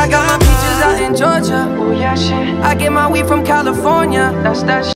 I got my peaches out in Georgia. Oh yeah, shit. I get my weed from California. That's that shit.